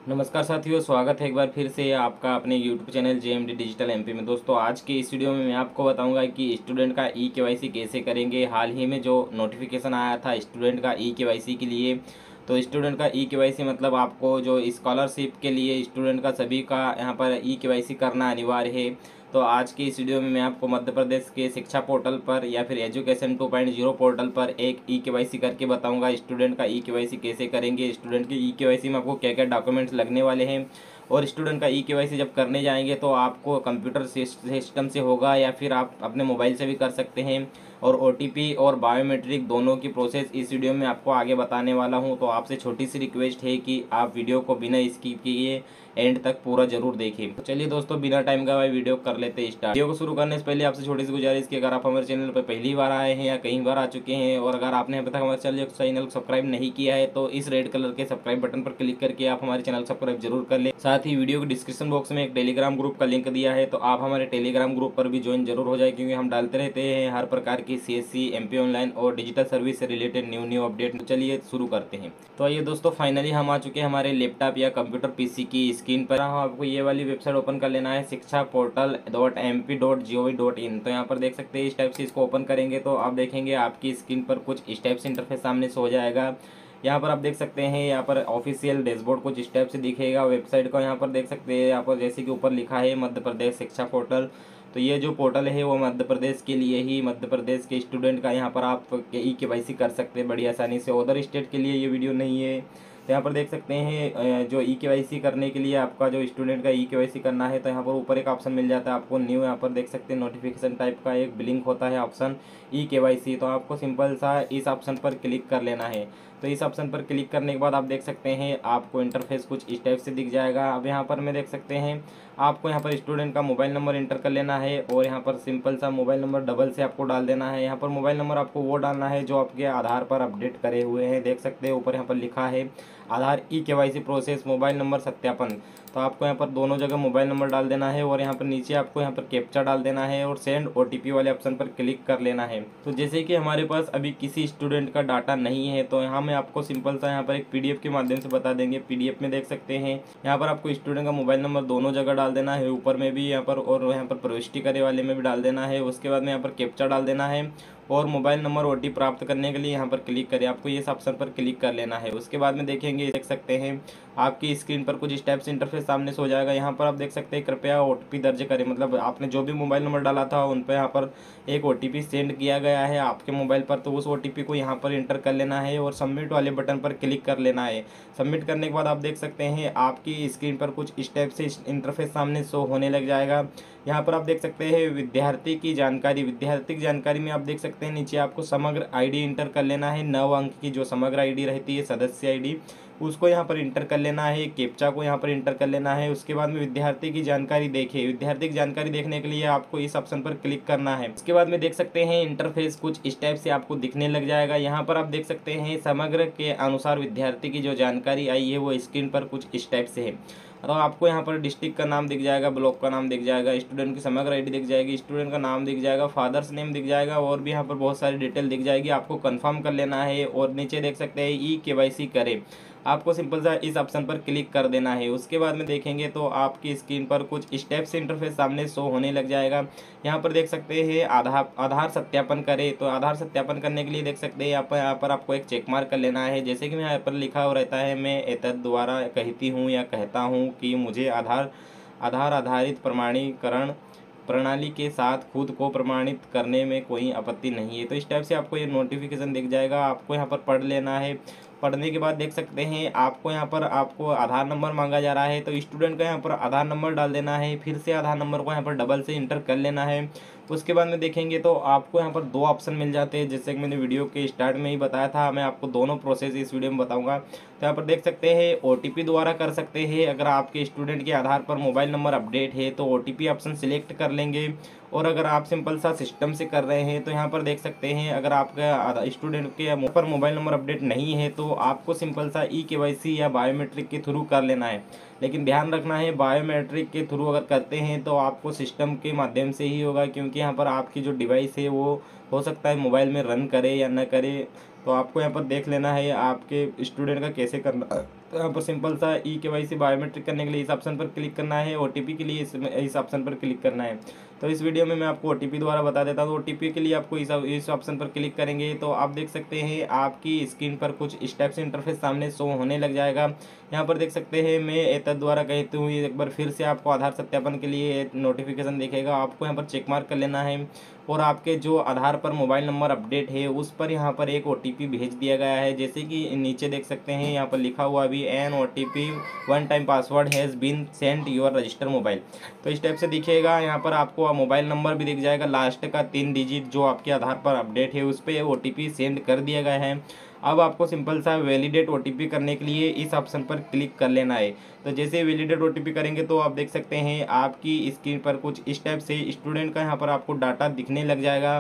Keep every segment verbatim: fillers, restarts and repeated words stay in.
नमस्कार साथियों, स्वागत है एक बार फिर से आपका अपने YouTube channel J M D digital M P में। दोस्तों, आज के इस वीडियो में मैं आपको बताऊंगा कि स्टूडेंट का ई के वाई सी कैसे करेंगे। हाल ही में जो नोटिफिकेशन आया था स्टूडेंट का ई के वाई सी के लिए, तो स्टूडेंट का ई के वाई सी मतलब आपको जो स्कॉलरशिप के लिए स्टूडेंट का सभी का यहाँ पर ई के वाई सी करना अनिवार्य है। तो आज के इस वीडियो में मैं आपको मध्य प्रदेश के शिक्षा पोर्टल पर या फिर education two point zero portal पर एक ई के वाई सी करके बताऊंगा स्टूडेंट का ई के वाई सी कैसे करेंगे, स्टूडेंट के ई के वाई सी में आपको क्या क्या डॉक्यूमेंट्स लगने वाले हैं, और स्टूडेंट का ई के वाई सी जब करने जाएंगे तो आपको कंप्यूटर सिस्टम से होगा या फिर आप अपने मोबाइल से भी कर सकते हैं। और ओ टी पी और बायोमेट्रिक दोनों की प्रोसेस इस वीडियो में आपको आगे बताने वाला हूं। तो आपसे छोटी सी रिक्वेस्ट है कि आप वीडियो को बिना स्किप किए एंड तक पूरा जरूर देखें। तो चलिए दोस्तों, बिना टाइम गवाए वीडियो कर लेते हैं स्टार्ट। वीडियो को शुरू करने से पहले आपसे छोटी सी गुजारिश कि अगर आप हमारे चैनल पर पहली बार आए हैं या कई बार आ चुके हैं और अगर आपने अभी तक हमारे चैनल चैनल को सब्सक्राइब नहीं किया है तो इस रेड कलर के सब्सक्राइब बटन पर क्लिक करके आप हमारे चैनल को सब्सक्राइब जरूर कर लें। साथ ही वीडियो के डिस्क्रिप्शन बॉक्स में एक टेलीग्राम ग्रुप का लिंक दिया है, तो आप हमारे टेलीग्राम ग्रुप पर भी ज्वाइन जरूर हो जाए, क्योंकि हम डालते रहते हैं हर प्रकार की C S C, M P online और डिजिटल सर्विस से रिलेटेड न्यू न्यू अपडेट। तो चलिए शुरू करते हैं। तो आइए दोस्तों, फाइनली हम आ चुके हैं हमारे लैपटॉप या कंप्यूटर पीसी की स्क्रीन पर। आपको ये वाली वेबसाइट ओपन कर लेना है, शिक्षा portal dot M P dot G O V dot in. तो यहाँ पर देख सकते हैं इस टाइप से इसको ओपन करेंगे तो आप देखेंगे आपकी स्क्रीन पर कुछ इस टाइप से इंटरफेस सामने से हो जाएगा। यहाँ पर आप देख सकते हैं यहाँ पर ऑफिशियल डैशबोर्ड कुछ इस टाइप से दिखेगा वेबसाइट का। यहाँ पर देख सकते हैं यहाँ पर जैसे कि ऊपर लिखा है मध्य प्रदेश शिक्षा पोर्टल। तो ये जो पोर्टल है वो मध्य प्रदेश के लिए ही, मध्य प्रदेश के स्टूडेंट का यहाँ पर आप ई के वाई सी कर सकते हैं बड़ी आसानी से। अदर स्टेट के लिए ये वीडियो नहीं है। तो यहाँ पर देख सकते हैं जो ई के वाई सी करने के लिए आपका जो स्टूडेंट का ई के वाई सी करना है, तो यहाँ पर ऊपर एक ऑप्शन मिल जाता है आपको न्यू। यहाँ पर देख सकते हैं नोटिफिकेशन टाइप का एक ब्लिंक होता है ऑप्शन ई के वाई सी। तो आपको सिंपल सा इस ऑप्शन पर क्लिक कर लेना है। तो इस ऑप्शन पर क्लिक करने के बाद आप देख सकते हैं आपको इंटरफेस कुछ इस टाइप से दिख जाएगा। अब यहाँ पर मैं देख सकते हैं आपको यहाँ पर स्टूडेंट का मोबाइल नंबर इंटर कर लेना है और यहाँ पर सिंपल सा मोबाइल नंबर डबल से आपको डाल देना है। यहाँ पर मोबाइल नंबर आपको वो डालना है जो आपके आधार पर अपडेट करे हुए हैं। देख सकते हैं ऊपर यहाँ पर लिखा है Aadhaar E K Y C process mobile number सत्यापन। तो आपको यहाँ पर दोनों जगह मोबाइल नंबर डाल देना है और यहाँ पर नीचे आपको यहाँ पर कैप्चा डाल देना है और सेंड ओ टी पी वाले ऑप्शन पर क्लिक कर लेना है। तो जैसे कि हमारे पास अभी किसी स्टूडेंट का डाटा नहीं है तो यहाँ मैं आपको सिंपल सा यहाँ पर एक पीडीएफ के माध्यम से बता देंगे। पीडीएफ में देख सकते हैं यहाँ पर आपको स्टूडेंट का मोबाइल नंबर दोनों जगह डाल देना है, ऊपर में भी यहाँ पर और यहाँ पर प्रविष्टि करे वाले में भी डाल देना है। उसके बाद में यहाँ पर कैप्चा डाल देना है और mobile number O T P प्राप्त करने के लिए यहाँ पर क्लिक करें। आपको ये ऑप्शन पर क्लिक कर लेना है। उसके बाद में देखेंगे देख सकते हैं आपकी स्क्रीन पर कुछ इस टाइप से इंटरफेस सामने से हो जाएगा। यहाँ पर आप देख सकते हैं कृपया ओ टी पी दर्ज करें, मतलब आपने जो भी मोबाइल नंबर डाला था उन पर यहाँ पर एक ओ टी पी सेंड किया गया है आपके मोबाइल पर। तो उस ओ टी पी को यहाँ पर इंटर कर लेना है और सबमिट वाले बटन पर क्लिक कर लेना है। सबमिट करने के बाद आप देख सकते हैं आपकी स्क्रीन पर कुछ इस टाइप से इंटरफेस सामने शो होने लग जाएगा। यहाँ पर आप देख सकते हैं विद्यार्थी की जानकारी। विद्यार्थी की जानकारी में आप देख सकते हैं नीचे आपको समग्र आईडी इंटर कर लेना है। नौ अंक की जो समग्र आईडी रहती है सदस्य आईडी, उसको यहाँ पर इंटर कर लेना है। कैप्चा को यहाँ पर इंटर कर लेना है। उसके बाद में विद्यार्थी की जानकारी देखिए। विद्यार्थी की जानकारी देखने के लिए आपको इस ऑप्शन पर क्लिक करना है। उसके बाद में देख सकते हैं इंटरफेस कुछ इस टाइप से आपको दिखने लग जाएगा। यहाँ पर आप देख सकते हैं समग्र के अनुसार विद्यार्थी की जो जानकारी आई है वो स्क्रीन पर कुछ इस टाइप से है। तो आपको यहाँ पर डिस्ट्रिक्ट का नाम दिख जाएगा, ब्लॉक का नाम दिख जाएगा, स्टूडेंट की समग्र आईडी दिख जाएगी, स्टूडेंट का नाम दिख जाएगा, फादर्स नेम दिख जाएगा और भी यहाँ पर बहुत सारी डिटेल दिख जाएगी। आपको कंफर्म कर लेना है और नीचे देख सकते हैं ई के वाई सी करें। आपको सिंपल सा इस ऑप्शन पर क्लिक कर देना है। उसके बाद में देखेंगे तो आपकी स्क्रीन पर कुछ स्टेप से इंटरफेस सामने शो होने लग जाएगा। यहाँ पर देख सकते हैं आधार आधार सत्यापन करें। तो आधार सत्यापन करने के लिए देख सकते हैं यहाँ पर यहाँ पर आपको एक चेक मार्क कर लेना है। जैसे कि मैं यहाँ पर लिखा हो रहता है, मैं एतद द्वारा कहती हूँ या कहता हूँ कि मुझे आधार आधार आधारित प्रमाणीकरण प्रणाली के साथ खुद को प्रमाणित करने में कोई आपत्ति नहीं है। तो इस टाइप से आपको ये नोटिफिकेशन दिख जाएगा। आपको यहाँ पर पढ़ लेना है। पढ़ने के बाद देख सकते हैं आपको यहाँ पर आपको आधार नंबर मांगा जा रहा है, तो स्टूडेंट का यहाँ पर आधार नंबर डाल देना है। फिर से आधार नंबर को यहाँ पर डबल से इंटर कर लेना है। उसके बाद में देखेंगे तो आपको यहाँ पर दो ऑप्शन मिल जाते हैं, जैसे कि मैंने वीडियो के स्टार्ट में ही बताया था। मैं आपको दोनों प्रोसेस इस वीडियो में बताऊंगा। तो यहाँ पर देख सकते हैं ओ टी पी द्वारा कर सकते हैं। अगर आपके स्टूडेंट के आधार पर मोबाइल नंबर अपडेट है तो O T P option select कर लेंगे। और अगर आप सिंपल सा सिस्टम से कर रहे हैं तो यहाँ पर देख सकते हैं अगर आपका स्टूडेंट के पर मोबाइल नंबर अपडेट नहीं है तो आपको सिंपल सा ई के वाई सी या बायोमेट्रिक के थ्रू कर लेना है। लेकिन ध्यान रखना है बायोमेट्रिक के थ्रू अगर करते हैं तो आपको सिस्टम के माध्यम से ही होगा, क्योंकि यहाँ पर आपकी जो डिवाइस है वो हो सकता है मोबाइल में रन करे या न करे। तो आपको यहाँ पर देख लेना है आपके स्टूडेंट का कैसे करना तो यहाँ पर सिंपल सा ई के वाई सी बायोमेट्रिक करने के लिए इस ऑप्शन पर क्लिक करना है, ओ टी पी के लिए इस इस ऑप्शन पर क्लिक करना है। तो इस वीडियो में मैं आपको ओ टी पी द्वारा बता देता हूँ। तो ओ टी पी के लिए आपको इस इस ऑप्शन पर क्लिक करेंगे तो आप देख सकते हैं आपकी स्क्रीन पर कुछ इस टाइप से इंटरफेस सामने शो होने लग जाएगा। यहाँ पर देख सकते हैं मैं एतद द्वारा कहते हुए एक बार फिर से आपको आधार सत्यापन के लिए नोटिफिकेशन दिखेगा। आपको यहाँ पर चेक मार्क कर लेना है और आपके जो आधार पर मोबाइल नंबर अपडेट है उस पर यहाँ पर एक ओ टी पी भेज दिया गया है। जैसे कि नीचे देख सकते हैं यहाँ पर लिखा हुआ भी an O T P one time password has been sent your register mobile. तो इस टाइप से दिखेगा। यहाँ पर आपको मोबाइल नंबर भी दिख जाएगा, लास्ट का तीन डिजिट जो आपके आधार पर अपडेट है उस पर ओ टी पी सेंड कर दिया गया है। अब आपको सिंपल सा वैलिडेट ओ टी पी करने के लिए इस ऑप्शन पर क्लिक कर लेना है। तो जैसे वैलिडेट ओ टी पी करेंगे तो आप देख सकते हैं आपकी स्क्रीन पर कुछ इस टाइप से स्टूडेंट का यहाँ पर आपको डाटा दिखने लग जाएगा।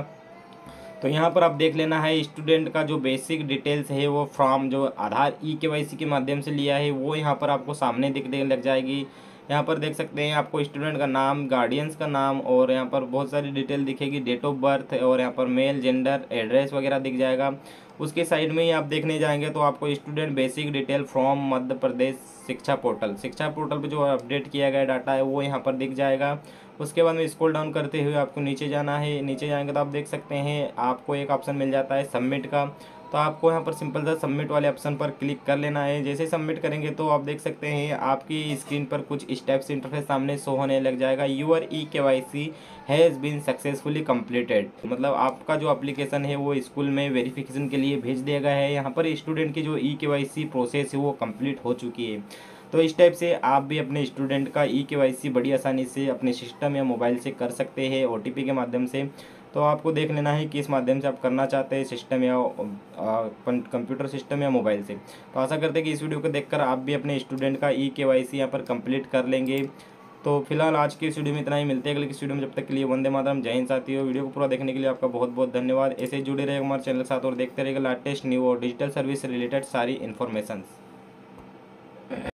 तो यहाँ पर आप देख लेना है स्टूडेंट का जो बेसिक डिटेल्स है वो फॉर्म जो आधार ई के वाई सी के माध्यम से लिया है वो यहाँ पर आपको सामने दिखने लग जाएगी। यहाँ पर देख सकते हैं आपको स्टूडेंट का नाम, गार्डियंस का नाम और यहाँ पर बहुत सारी डिटेल दिखेगी, डेट ऑफ बर्थ और यहाँ पर मेल, जेंडर, एड्रेस वगैरह दिख जाएगा। उसके साइड में ही आप देखने जाएंगे तो आपको student basic detail from Madhya Pradesh Shiksha portal शिक्षा पोर्टल पे जो अपडेट किया गया डाटा है वो यहाँ पर दिख जाएगा। उसके बाद में स्क्रॉल डाउन करते हुए आपको नीचे जाना है। नीचे जाएंगे तो आप देख सकते हैं आपको एक ऑप्शन मिल जाता है सबमिट का। तो आपको यहाँ पर सिंपल सा सबमिट वाले ऑप्शन पर क्लिक कर लेना है। जैसे सबमिट करेंगे तो आप देख सकते हैं आपकी स्क्रीन पर कुछ इस टाइप से इंटरफेस सामने शो होने लग जाएगा। Your E K Y C has been successfully completed, मतलब आपका जो एप्लीकेशन है वो स्कूल में वेरिफिकेशन के लिए भेज दिया गया है। यहाँ पर स्टूडेंट की जो ई के वाई सी प्रोसेस है वो कंप्लीट हो चुकी है। तो इस टाइप से आप भी अपने स्टूडेंट का ई के वाई सी बड़ी आसानी से अपने सिस्टम या मोबाइल से कर सकते हैं ओ टी पी के माध्यम से। तो आपको देख लेना है कि इस माध्यम से आप करना चाहते हैं सिस्टम या कंप्यूटर सिस्टम या मोबाइल से। तो आशा करते हैं कि इस वीडियो को देखकर आप भी अपने स्टूडेंट का ई के वाई सी यहाँ पर कंप्लीट कर लेंगे। तो फिलहाल आज की इस वीडियो में इतना ही, मिलते हैं अगले किस वीडियो में। जब तक के लिए वंदे मातरम, जय हिंद साथियों। वीडियो को पूरा देखने के लिए आपका बहुत बहुत धन्यवाद। ऐसे ही जुड़े रहेगा हमारे चैनल के साथ और देखते रहेगा लेटेस्ट न्यू और डिजिटल सर्विस से रिलेटेड सारी इन्फॉर्मेशन।